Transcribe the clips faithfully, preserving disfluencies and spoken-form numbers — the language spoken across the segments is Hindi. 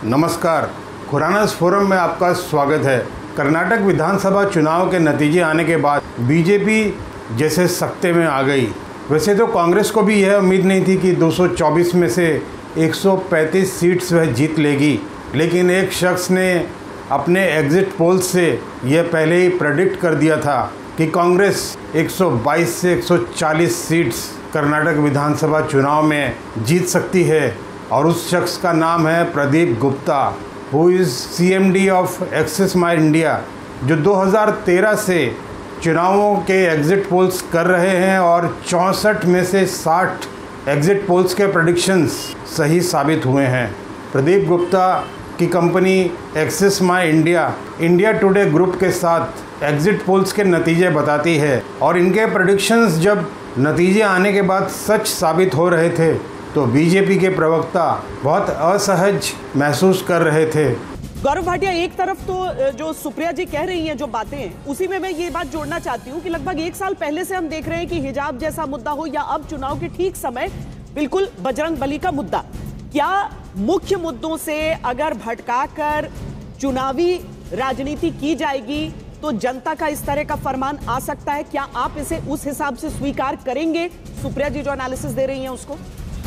नमस्कार, खुरानास फोरम में आपका स्वागत है। कर्नाटक विधानसभा चुनाव के नतीजे आने के बाद बीजेपी जैसे सख्ते में आ गई। वैसे तो कांग्रेस को भी यह उम्मीद नहीं थी कि दो सौ चौबीस में से एक सौ पैंतीस सीट्स वह जीत लेगी, लेकिन एक शख्स ने अपने एग्जिट पोल से यह पहले ही प्रेडिक्ट कर दिया था कि कांग्रेस एक सौ बाईस से एक सौ चालीस सीट्स कर्नाटक विधानसभा चुनाव में जीत सकती है। और उस शख्स का नाम है Pradeep Gupta, who is C M D of Axis My India, जो दो हज़ार तेरह से चुनावों के एग्ज़िट पोल्स कर रहे हैं और चौंसठ में से साठ एग्ज़िट पोल्स के प्रेडिक्शंस सही साबित हुए हैं। प्रदीप गुप्ता की company Axis My India India today group के साथ एग्ज़िट पोल्स के नतीजे बताती है, और इनके प्रेडिक्शंस जब नतीजे आने के बाद सच साबित हो रहे थे तो बीजेपी के प्रवक्ता बहुत असहज महसूस कर रहे थे। गौरव भाटिया, एक तरफ तो जो सुप्रिया जी कह रही हैं जो बातें, उसी में मैं ये बात जोड़ना चाहती हूँ कि लगभग एक साल पहले से हम देख रहे हैं कि हिजाब जैसा मुद्दा हो या अब चुनाव के ठीक समय बिल्कुल बजरंग बली का मुद्दा, क्या मुख्य मुद्दों से अगर भटकाकर चुनावी राजनीति की जाएगी तो जनता का इस तरह का फरमान आ सकता है? क्या आप इसे उस हिसाब से स्वीकार करेंगे, सुप्रिया जी जो एनालिसिस दे रही हैं उसको?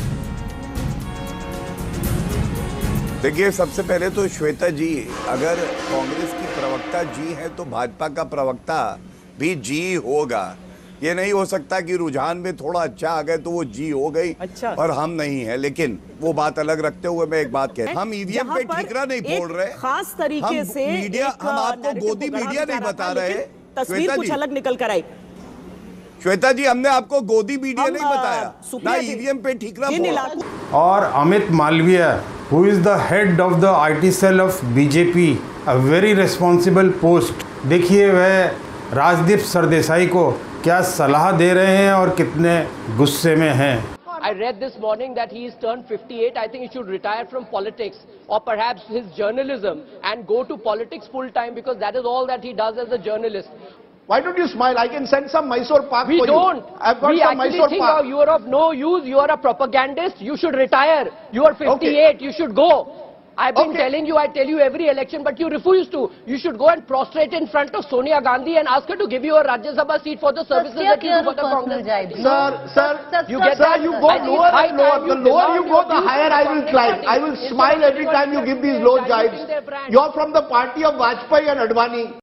देखिए, सबसे पहले तो श्वेता जी, अगर कांग्रेस की प्रवक्ता जी है तो भाजपा का प्रवक्ता भी जी होगा। ये नहीं हो सकता कि रुझान में थोड़ा अच्छा आ गए तो वो जी हो गई अच्छा। और हम नहीं है। लेकिन वो बात अलग रखते हुए मैं एक बात कह, हम ईवीएम पे ठीकरा नहीं बोल रहे, खास तरीके से मीडिया, हम आपको गोदी मीडिया नहीं बता रहे, तस्वीर कुछ अलग निकल कर आई। श्वेता जी, हमने आपको गोदी मीडिया नहीं बताया, ना ईवीएम पे ठीकरा। और Amit Malviya, who is the head of the I T cell of B J P, a very responsible post, देखिए वह राजदीप सरदेसाई को क्या सलाह दे रहे हैं और कितने गुस्से में हैं। I read this morning that he is turned fifty-eight. I think he should retire from politics or perhaps his journalism and go to politics full time, because that is all that he does as a journalist. Why don't you smile? I can send some Mysore Pak we for don't. you. I've got we some actually Mysore think Pak. you are of no use. You are a propagandist. You should retire. You are fifty-eight. Okay. You should go. I've been okay. telling you, I tell you every election, but you refuse to. You should go and prostrate in front of Sonia Gandhi and ask her to give you a Rajya Sabha seat for the services that you do for the Congress. Sir, sir, sir, you get sir, that? you go lower and lower. The lower you go, the higher I will climb. I will smile every time you give these low jibes. You're from the party of Vajpayee and Advani.